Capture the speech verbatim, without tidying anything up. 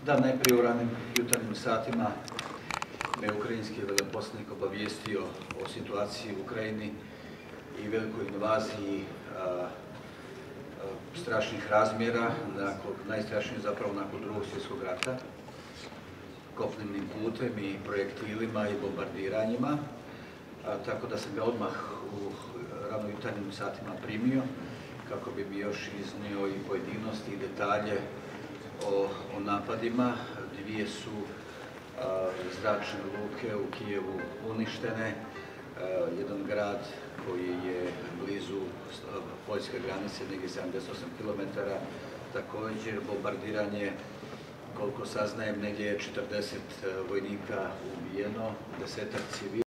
Da, najprije u ranim jutarnjim satima me ukrajinski veleposlanik obavijestio o situaciji u Ukrajini i velikoj invaziji a, a, strašnih razmjera, nakon, najstrašnije zapravo nakon drugog svjetskog rata, kopnenim putem i projektilima i bombardiranjima, a, tako da sam ga odmah u rano jutarnjim satima primio, kako bi mi još iznio i pojedinosti i detalje o, o napadima. Dvije su a, zračne luke u Kijevu uništene, a, jedan grad koji je blizu poljske granice, negdje sedamdeset osam kilometara, također bombardiranje, koliko saznajem, negdje je četrdeset vojnika ubijeno, desetak civila.